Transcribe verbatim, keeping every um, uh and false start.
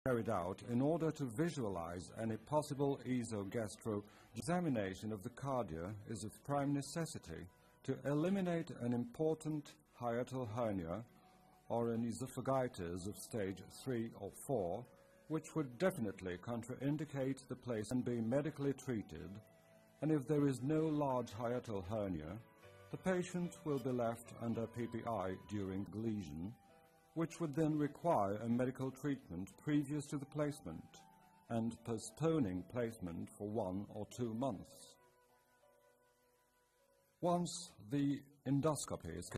carried out in order to visualize any possible esogastro examination of the cardia is of prime necessity to eliminate an important hiatal hernia or an esophagitis of stage three or four, which would definitely contraindicate the place and be medically treated, and if there is no large hiatal hernia, the patient will be left under P P I during the lesion, which would then require a medical treatment previous to the placement and postponing placement for one or two months. Once the endoscopy is